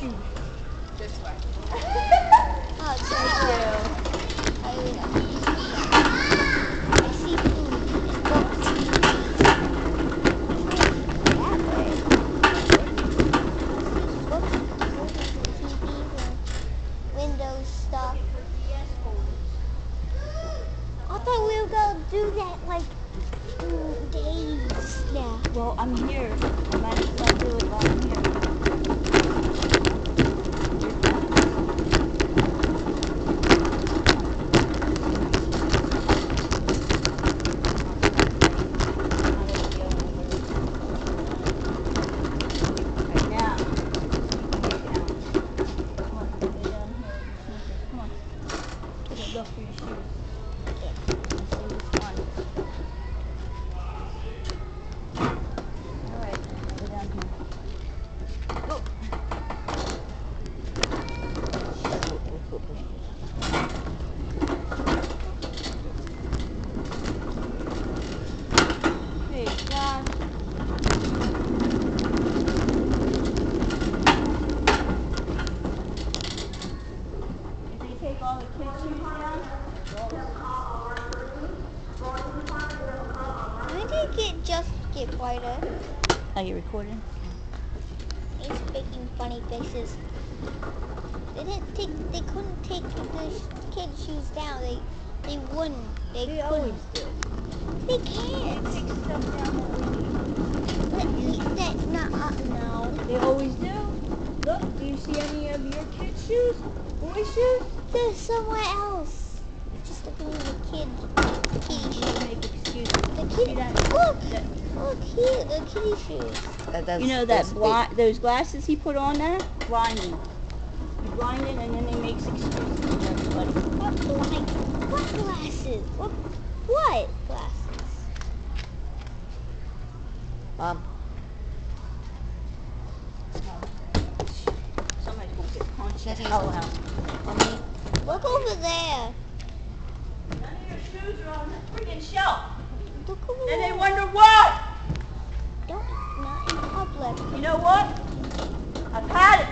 shoes? This way. Oh, thank you. I see food and books. That way. Books, TVs, Windows stuff. I thought we were going to do that like days now. Well, I'm here. I might as well do it while I'm here. Look for your shoes. Alright, go down here. Go! Hey, John. Did they take all the kids' shoes down? When did it just get brighter? Are you recording? He's making funny faces. They couldn't take the kids' shoes down. They wouldn't. They always couldn't. do. They can't. They take stuff down that we need. That's not, no. They always do. Look, do you see any of your kids' shoes? Boys' shoes? There's somewhere else. Just looking at the kitty You shoes. make excuses. The See kitty, that? look here, the kitty shoes. You know that those glasses he put on there? Blinding. You blind it and then they make excuses for everybody. What glasses? What glasses? Mom. Somebody's gonna get punched. Daddy. Oh, wow. Mommy. Look over there. None of your shoes are on the freaking shelf. Look over And there. they wonder why. Not in public. You know what? I've had it.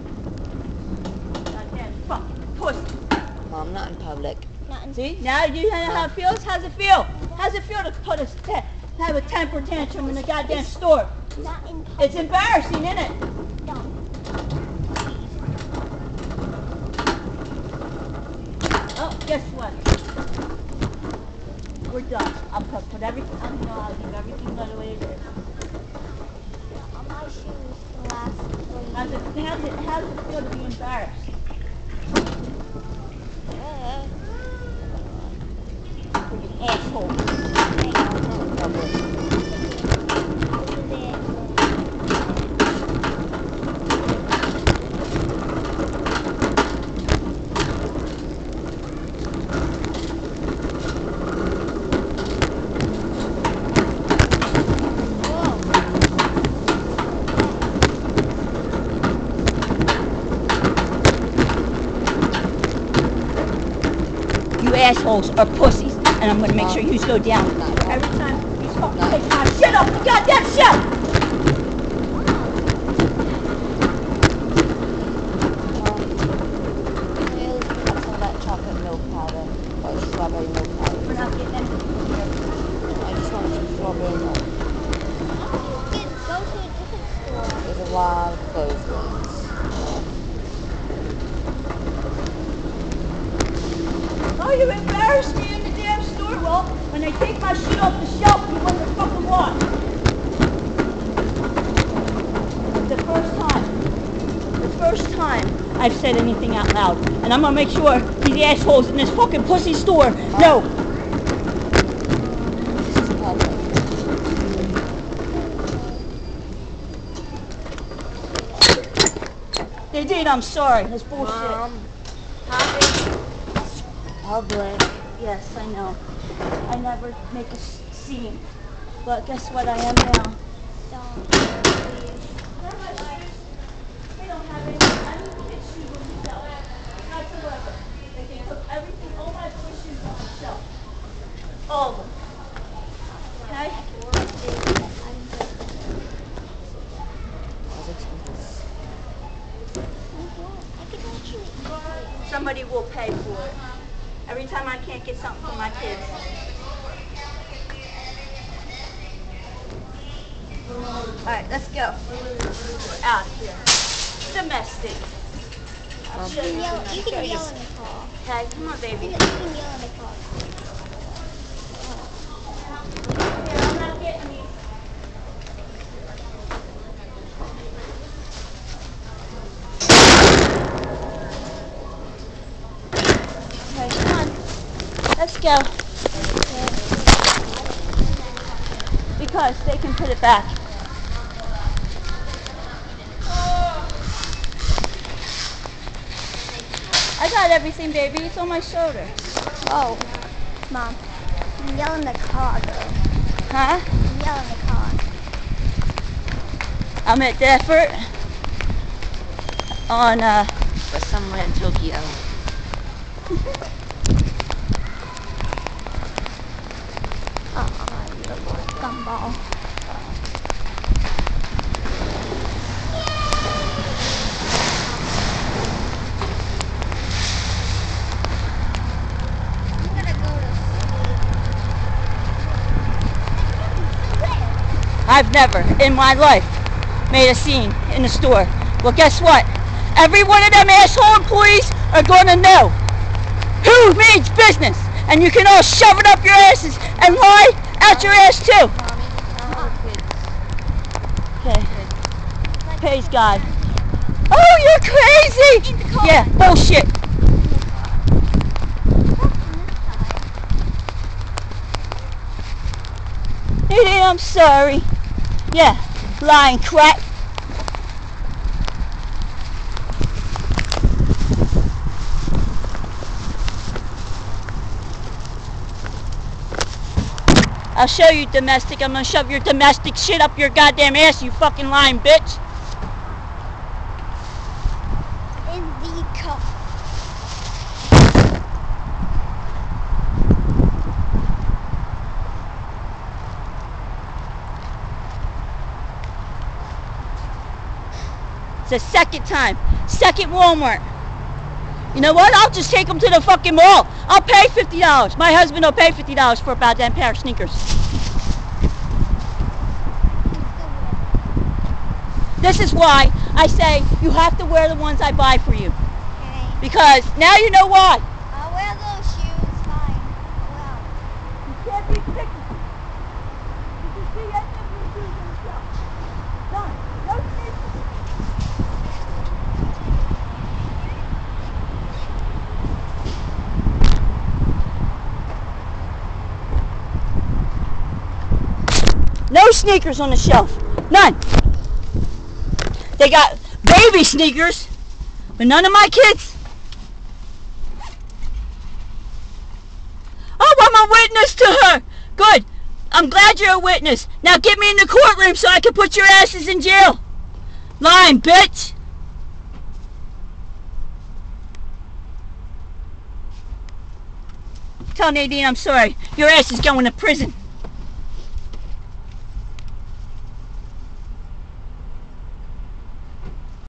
Goddamn fucking pussy. Mom, not in public. Not in See, now you know how it feels? How's it feel? How's it feel to have a temper tantrum in the goddamn store? Not in public. It's embarrassing, isn't it? Oh, guess what? We're done. I'm gonna put everything, I'll leave everything by the way it is. On my shoes the last 3 How's it feel to be embarrassed? You asshole. Over there. You assholes are pussies, and I'm going to make sure you go down. Every time you fucking take my shit off the goddamn shelf! Some of that chocolate milk powder. Or the strawberry milk powder. We're not getting anything here. I just wanted some strawberry milk. Go to a different store. There's a lot of closed ones. Oh, you embarrassed me in the damn store. Well, when they take my shit off the shelf, you wonder fucking why. The first time I've said anything out loud. And I'm gonna make sure these assholes in this fucking pussy store know. This is public. They did, I'm sorry. That's bullshit. Mom. Public. Yes, I know. I never make a scene. But guess what I am now? Don't. They don't have any kids' shoes on the shelf. Whatsoever. They took everything, all my boys' shoes off the shelf. All of them. Okay? Positive. somebody will pay for it. Every time I can't get something for my kids. Alright, let's go. We're out of here. Domestic. You can yell in the car. Okay, come on, baby. You can yell in the car. Here, I'm not getting you. Okay, come on. Let's go. Because they can put it back. I got everything, baby. It's on my shoulder. Oh, Mom. You can yell in the car, though. Huh? You can yell in the car. I'm at the effort on, But somewhere in Tokyo. You little gumball. I'm gonna go to sleep. I've never in my life made a scene in the store. Well, guess what? Every one of them asshole employees are going to know who means business. And you can all shove it up your asses and lie out your ass too. Okay. Praise God. Oh, you're crazy! Yeah, bullshit. Hey, I'm sorry. Yeah, lying crap. I'll show you domestic. I'm gonna shove your domestic shit up your goddamn ass, you fucking lying bitch. In the car. It's the second time. Second Walmart. You know what? I'll just take them to the fucking mall. I'll pay $50. My husband will pay $50 for about that pair of sneakers. This is why I say you have to wear the ones I buy for you. Okay. Because now you know why. I'll wear those shoes, fine. Well, You can't be picky. You can see any of your shoes on the shelf. Done. No sneakers. No sneakers on the shelf. None. They got baby sneakers, but none of my kids. Oh, I'm a witness to her. Good. I'm glad you're a witness. Now get me in the courtroom so I can put your asses in jail. Lying bitch. Tell Nadine I'm sorry. Your ass is going to prison.